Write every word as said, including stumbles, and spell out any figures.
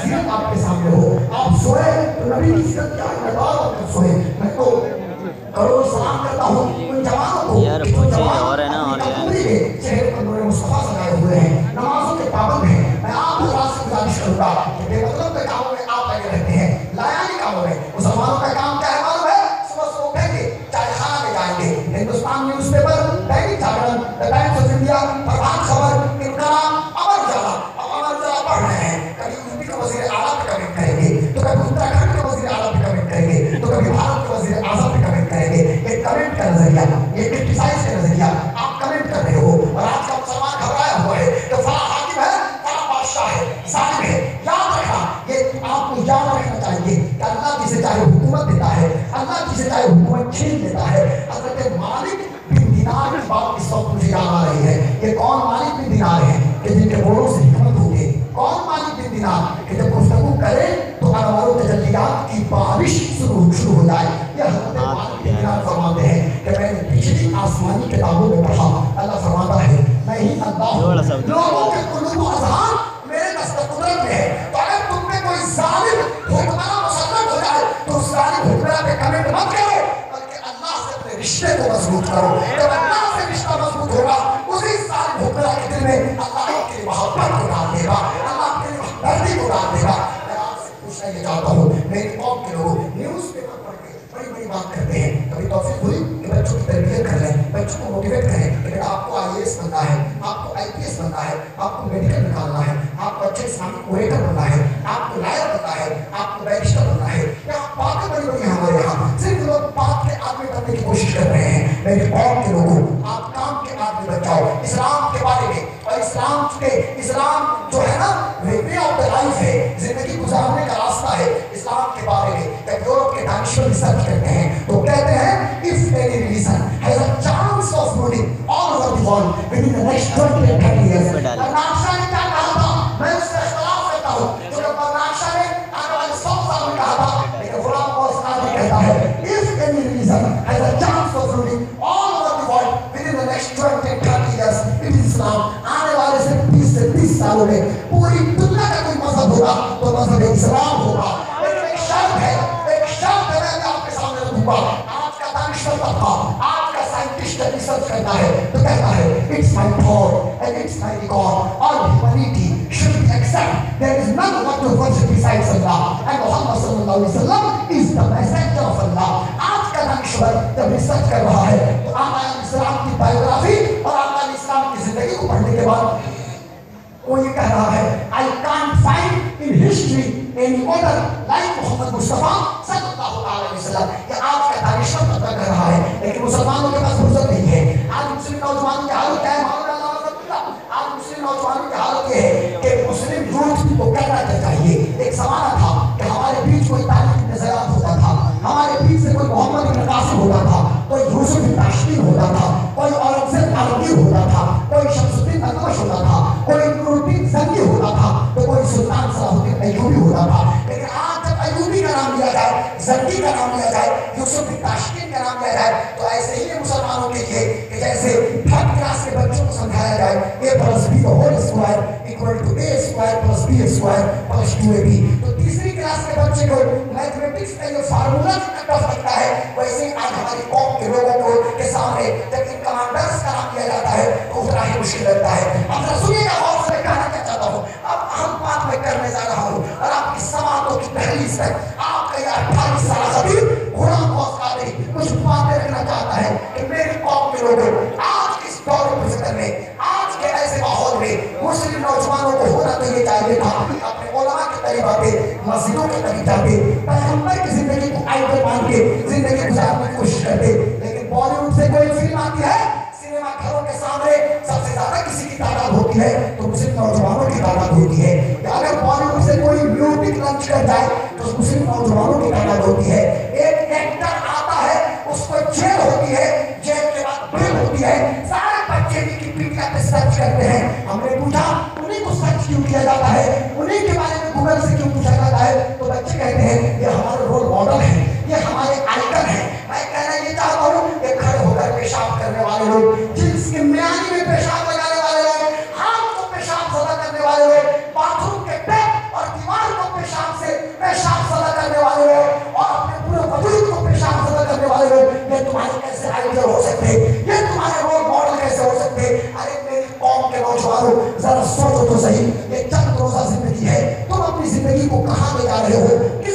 सीरत आपके सामने हो, आप सोए तो नबी की सीरत क्या है, अगर सोए। मैं तो करोड़ सलाम करता हूँ उन जवानों को यार कि जो कुछ चीज जवान और है ना, और अपनी यार उम्री में चेहरे पर नूर मुस्तफा सजाए हुए हैं, नमाजों के पाबंद हैं। मैं आप हजरात से गुजारिश करूंगा कि बेमतलब के कामों में आप लगे रहते हैं, लायानी कामों में। मुसलमानों का काम क्या है मालूम है? सुबह सुबह उठेंगे, चाय खाना में जाएंगे, Hindustan newspaper, Dainik Jagran, the Times of India, Prabhat Khabar, Inquilab, Amar Ujala. अब अमर उजाला पढ़ रहे हैं, कभी यूपी के वजीर आला पे कमेंट करेंगे, तो कभी उत्तराखंड के वजीर आला पे कमेंट करेंगे, तो कभी भारत के वजीर आजम पे कमेंट करेंगे। ये कमेंट का नजरिया, ये क्रिटिसाइज का नजरिया, आप कमेंट कर रहे हो। और आज का मुसलमान घबराया हुआ है कि फला हाकिम है, फला बादशाह है, जालिम है। याद रखना, ये आपको याद रखना चाहिए कि अल्लाह जिसे चाहे हुकूमत देता है, अल्लाह जिसे चाहे हुकूमत छीन देता है। हजरत मालिक बिन दिनार की बात इस वक्त मुझे याद आ रही है। ये कौन मालिक बिन दिनार है कि जिनके बोलों से हिकमत होगी? कौन मालिक बिन दिनार कि जब गुफ्तगू करे तो अनवार तजल्लियात की बारिश शुरू शुरू हो जाए। ये हजरत मालिक बिन दिनार फरमाते हैं कि मैंने पिछली आसमानी किताबों में पढ़ा, अल्लाह फरमाता है मैं ही अल्लाह हूं, लोगों के कुलूब अज़हान मेरे दस्तक कुदरत में है। तो अगर तुम में कोई जालिम हुक्मरान मुसल्लत हो जाए तो उस जालिम हुक्मरान पे कमेंट मत करो, बल्कि अल्लाह से अपने रिश्ते को मजबूत करो। जब अल्लाह से रिश्ता मजबूत होगा, उसी जालिम हुक्मरान के दिल में अल्लाह आपकी मोहब्बत को डाल देगा, अल्लाह आपके लिए हमदर्दी को डाल देगा। मैं आपसे पूछना ये चाहता हूँ, मेरी कौम के लोग न्यूज़ पेपर पढ़ के बड़ी बड़ी बात करते हैं, कभी तौफीक हुई कि बच्चों की तरबियत कर लें, बच्चों को मोटिवेट करें कि बेटा आपको आई ए एस बनना है, आपको आई पी एस बनना है, आपको मेडिकल निकालना है, आपको अच्छे इस्लामिक ओरेटर बनना है, आपको लायर बनना है, आपको बैरिस्टर बनना है। यहाँ बातें बड़ी बड़ी हमारे यहाँ सिर्फ लोग बात के आदमी बनने की कोशिश कर रहे हैं। मेरी कौम के लोगों, आप काम के आदमी बन जाओ। इस्लाम के बारे में और इस्लाम के इस्लाम जो है ना वे ऑफ द लाइफ है, जिंदगी गुजारने का रास्ता है। इस्लाम के बारे में जब यूरोप के दानिश्वर रिसर्च करते हैं तो कहते हैं if any religion has a chance of ruling all over the world within the next twenty two thirty years. Bernard ने क्या कहा था? मैं उससे इख्तिलाफ करता हूं, जो बर्नार्ड ने आने वाले सौ साल में कहा था, लेकिन गुलाम गौस कादरी कहता है if any religion has a chance of ruling all over the world within the next twenty two thirty years it is Islam. आने वाले से बीस से तीस सालों में पूरी दुनिया का कोई मजहब होगा तो मजहब इस्लाम होगा। लेकिन एक शर्त है, एक शर्त है, मैं आपके सामने रखूंगा। आज का दानिश्वर तबका, आज का साइंटिस्ट रिसर्च करता है तो कहता है it's my thought and it's my record, all humanity should be accept there is none one to worship besides Allah and Muhammad सल्लल्लाहु अलैहि वसल्लम is the messenger of Allah. आज का दानिश्वर जब रिसर्च कर रहा है तो आका इस्लाम की बायोग्राफी और आका इस्लाम की जिंदगी को पढ़ने के बाद वो ये कह रहा है I can't find in history any other like Muhammad Mustafa सल्लल्लाहु अलैहि वसल्लम। ये आज का दानिश्वर पता कर रहा है, लेकिन मुसलमानों के पास फुर्सत नहीं है। आज मुस्लिम नौजवानों की हालत क्या है मालूम है? आज मुस्लिम नौजवानों की हालत ये है कि मुस्लिम यूथ को कहना क्या चाहिए। एक जमाना था कि हमारे बीच कोई तारीख नजरियात होता था, हमारे बीच से कोई मोहम्मद इब्न कासिम होता था, कोई यूसुफ इब्न ताशमीर होता था, कोई औरंगजेब आलमगीर होता था, कोई शमसुद्दीन अकबश होता था, कोई नूरुद्दीन जंगी होता था, तो कोई सुल्तान सलाहुद्दीन अय्यूबी होता था। लेकिन आज जब अय्यूबी का नाम लिया जाए, जंगी का नाम लिया जाए, यूसुफ इब्न ताशमीर का नाम लिया जाए, तो ऐसे ही है मुसलमानों के लिए कि जैसे थर्ड क्लास के बच्चों को समझाया जाए A plus B the whole square equal to A square plus B square plus two A B. तो तीसरी क्लास के बच्चे को मैथमेटिक्स का ये फार्मूला कितना टफ लगता है, वैसे ही आज हमारी कौम के लोगों को के सामने जब इन कमांडर्स का नाम लिया जाता है तो उतना ही मुश्किल लगता है। अब जरा सुनिएगा गौर से, मैं कहना क्या चाहता हूँ। अब अहम बात मैं करने जा रहा हूँ और आपकी समातों की दहलीज तक आपका यह अट्ठाईस साल खतीब गुलाम गौस कादरी कुछ बातें रखना चाहता है कि मेरी कौम के लोगों आज इस दौर में फिक्र में, आज के ऐसे माहौल में मुस्लिम नौजवानों को होना तो ये चाहिए था अपने उलमा के तरीका पे, मस्जिदों के तरीका पे, पैगंबर की जिंदगी को आइडियल मान के जिंदगी गुजारने की कोशिश करते। लेकिन बॉलीवुड से कोई फिल्म आती है, सिनेमा घरों के सामने सबसे ज्यादा किसी की तादाद होती है तो मुस्लिम नौजवानों की तादाद होती है। अगर बॉलीवुड से कोई म्यूजिक लॉन्च कर जाए तो मुस्लिम नौजवानों की तादाद होती है। एक एक्टर आता है, उसको जेल होती है, जेल के बाद बेल होती है, सारे बच्चे विकिपीडिया पे सर्च करते हैं। हमने पूछा उन्हीं को सर्च क्यों किया जाता है, उन्हीं के बारे में गूगल से क्यों पूछा जाता है, तो बच्चे कहते हैं ये हमारे रोल मॉडल है, ये हमारे आइकन है। मैं कहना ये चाहता हूँ कि खड़े होकर पेशाब करने वाले लोग, जिसके म्यानी में पेशाब लगाने वाले लोग, हाथ को पेशाब सदा करने वाले लोग, बाथरूम के टैप और दीवार को بیوی کو کہاں لے جا رہے ہو؟